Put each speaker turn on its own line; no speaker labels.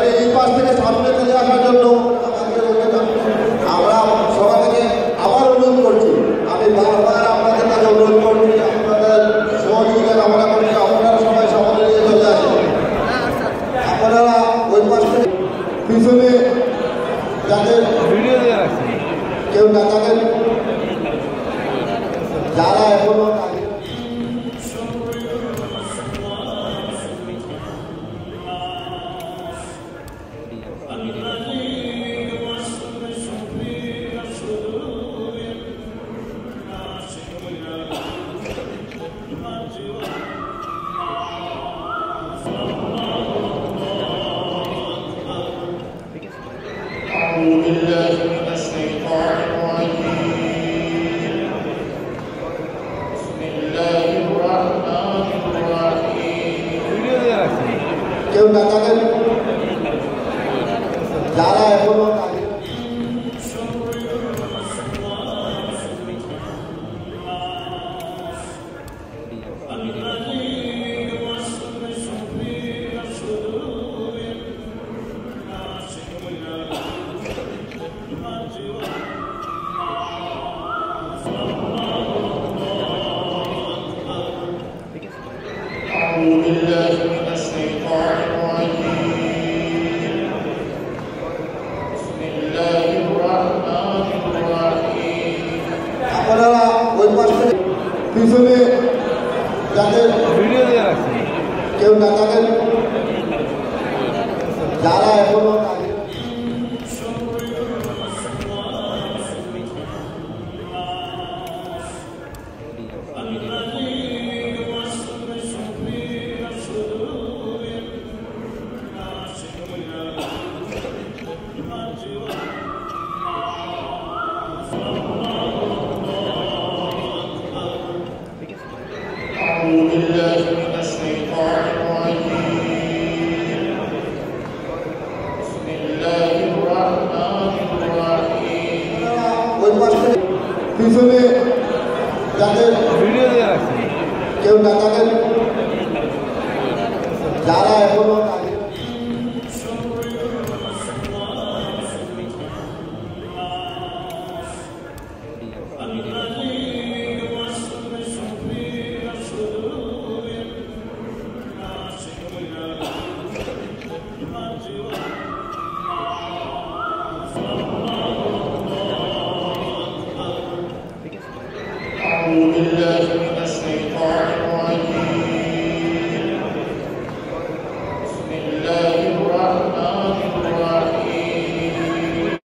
এবারে এই পাশ থেকে সামনে চলে আসার জন্য আমরা সবাইকে আবার অনুরোধ করছি। আমি বারবার আপনাদের কাছে অনুরোধ করছি, আপনাদের সহযোগিতা কামনা করছি। আপনারা সবাই সামনে নিয়ে চলে আসেন। আপনারা ওই পাশ থেকে পিছনে যাদের কেউ না থাকেন, যারা এখনো কেউ না থাকেন, যারা এখনো আপনারা ওই পাশ থেকে পিছনে যাদের কেউ না থাকেন, যারা এখনো পিছনে যাদের কেউ না থাকেন, যারা এখনো